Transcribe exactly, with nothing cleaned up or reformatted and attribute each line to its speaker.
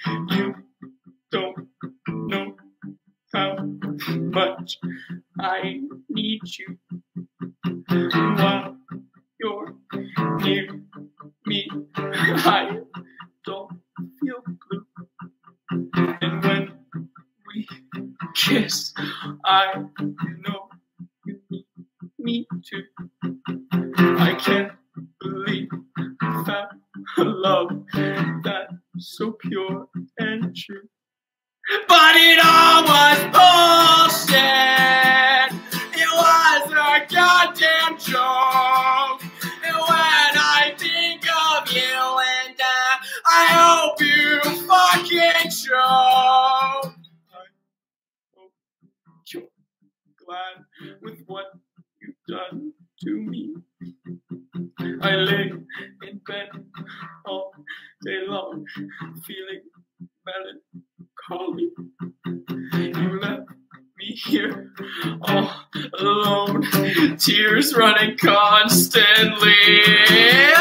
Speaker 1: You don't know how much I need you. While you're near me, I don't feel blue. And when we kiss, I know you need me too. I can't believe I found a love that's so pure and true. But it all was bullshit. It was a goddamn joke. And when I think of you and I, I hope you fucking choke. I hope you're glad with what you've done to me. I lay in bed all day long, feeling melancholy. You left me here all alone, tears running constantly.